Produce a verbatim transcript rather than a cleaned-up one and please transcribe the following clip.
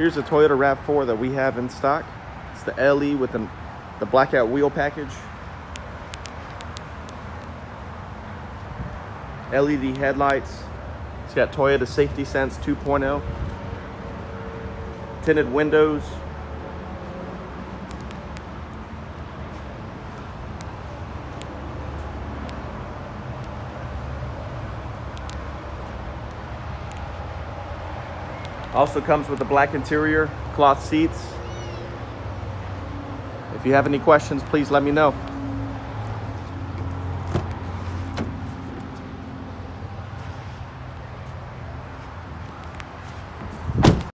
Here's a Toyota RAV four that we have in stock. It's the L E with the, the blackout wheel package. L E D headlights. It's got Toyota Safety Sense two point oh. Tinted windows. Also comes with a black interior, cloth seats. If you have any questions, please let me know.